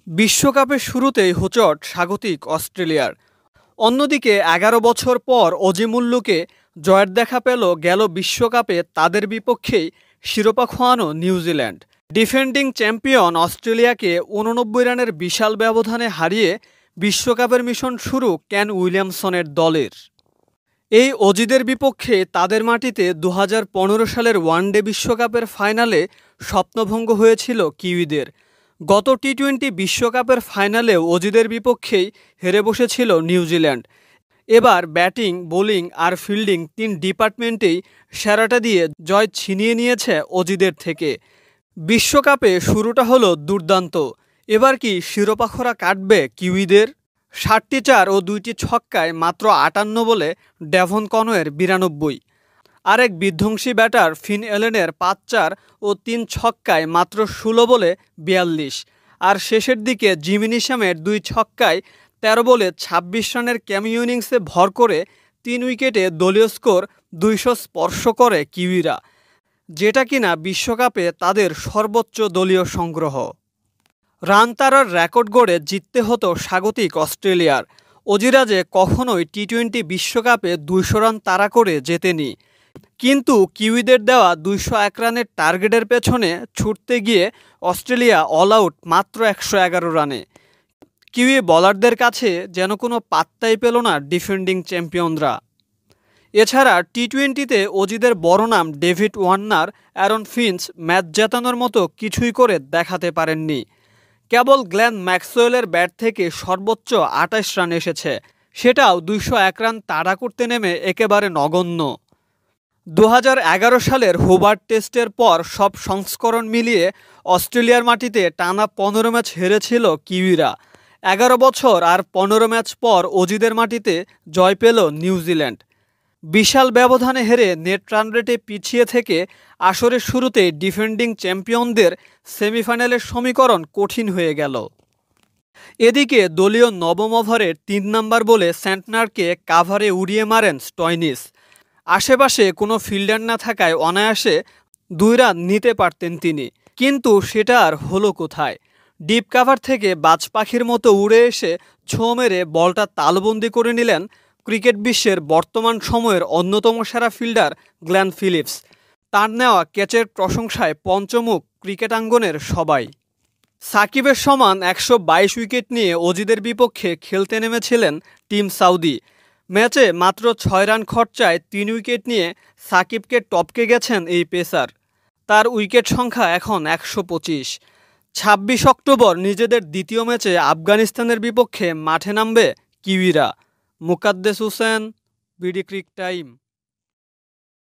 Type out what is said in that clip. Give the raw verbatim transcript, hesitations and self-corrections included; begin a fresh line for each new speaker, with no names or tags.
বিশ্বকাপের শুরুতেই হোঁচট স্বাগতিক অস্ট্রেলিয়ার। অন্যদিকে এগারো বছর পর অজিমুল্লুকে জয়ের দেখা পেল গেল বিশ্বকাপে তাদের বিপক্ষেই শিরোপা খোয়ানো নিউজিল্যান্ড। ডিফেন্ডিং চ্যাম্পিয়ন অস্ট্রেলিয়াকে উননব্বই রানের বিশাল ব্যবধানে হারিয়ে বিশ্বকাপের মিশন শুরু কেন উইলিয়ামসনের দলের। এই অজিদের বিপক্ষে তাদের মাটিতে দু হাজার পনেরো সালের ওয়ানডে বিশ্বকাপের ফাইনালে স্বপ্নভঙ্গ হয়েছিল কিউইদের। গত টি টোয়েন্টি বিশ্বকাপের ফাইনালেও অজিদের বিপক্ষেই হেরে বসেছিল নিউজিল্যান্ড। এবার ব্যাটিং, বোলিং আর ফিল্ডিং তিন ডিপার্টমেন্টেই সেরাটা দিয়ে জয় ছিনিয়ে নিয়েছে অজিদের থেকে। বিশ্বকাপে শুরুটা হলো দুর্দান্ত। এবার কি শিরোপাখরা কাটবে কিউইদের? ষাটটি চার ও দুইটি ছক্কায় মাত্র আটান্ন বলে ডেভন কনওয়ের বিরানব্বই। আরেক বিধ্বংসী ব্যাটার ফিন এলেনের পাঁচ চার ও তিন ছক্কায় মাত্র ষোলো বলে বিয়াল্লিশ। আর শেষের দিকে জিমি নিশামের দুই ছক্কায় তেরো বলে ছাব্বিশ রানের ক্যামিও ইনিংসে ভর করে তিন উইকেটে দলীয় স্কোর দুইশো স্পর্শ করে কিউইরা, যেটা কিনা বিশ্বকাপে তাদের সর্বোচ্চ দলীয় সংগ্রহ। রান তারার রেকর্ড গড়ে জিততে হতো স্বাগতিক অস্ট্রেলিয়ার। অজিরা যে কখনোই টি টোয়েন্টি বিশ্বকাপে দুইশো রান তাড়া করে জেতেনি, কিন্তু কিউইদের দেওয়া দুইশো এক রানের টার্গেটের পেছনে ছুটতে গিয়ে অস্ট্রেলিয়া অল আউট মাত্র একশো এগারো রানে। কিউই বোলারদের কাছে যেন কোনো পাত্তাই পেল না ডিফেন্ডিং চ্যাম্পিয়নরা। এছাড়া টি টোয়েন্টিতে অজিদের বড় নাম David Warner, Aaron Finch match জেতানোর মতো কিছুই করে দেখাতে পারেননি। কেবল গ্লেন ম্যাক্সওয়েলের ব্যাট থেকে সর্বোচ্চ আটাইশ রান এসেছে, সেটাও দুইশো এক রান তাড়া করতে নেমে একেবারে নগণ্য। দু হাজার এগারো সালের হোবার্ট টেস্টের পর সব সংস্করণ মিলিয়ে অস্ট্রেলিয়ার মাটিতে টানা পনেরো ম্যাচ হেরেছিল কিউইরা। এগারো বছর আর পনেরো ম্যাচ পর অজিদের মাটিতে জয় পেল নিউজিল্যান্ড। বিশাল ব্যবধানে হেরে নেট রান রেটে পিছিয়ে থেকে আসরের শুরুতে ডিফেন্ডিং চ্যাম্পিয়নদের সেমিফাইনালের সমীকরণ কঠিন হয়ে গেল। এদিকে দলীয় নবম ওভারের তিন নম্বর বলে সেন্টনারকে কাভারে উড়িয়ে মারেন স্টয়নিস। আশেপাশে কোনো ফিল্ডার না থাকায় অনায়াসে দুই রান নিতে পারতেন তিনি, কিন্তু সেটা আর হলো কোথায়। ডিপ কাভার থেকে বাজ পাখির মতো উড়ে এসে ছো মেরে বলটা তালবন্দি করে নিলেন ক্রিকেট বিশ্বের বর্তমান সময়ের অন্যতম সেরা ফিল্ডার গ্লেন ফিলিপস। তার নেওয়া ক্যাচের প্রশংসায় পঞ্চমুখ ক্রিকেটাঙ্গনের সবাই। সাকিবের সমান একশো বাইশ উইকেট নিয়ে অজিদের বিপক্ষে খেলতে নেমেছিলেন টিম সাউদি। ম্যাচে মাত্র ছয় রান খরচায় তিন উইকেট নিয়ে সাকিবকে টপকে গেছেন এই পেসার। তার উইকেট সংখ্যা এখন একশো পঁচিশ। ছাব্বিশ অক্টোবর নিজেদের দ্বিতীয় ম্যাচে আফগানিস্তানের বিপক্ষে মাঠে নামবে কিউইরা। Mukaddes Hossain, BD cric time.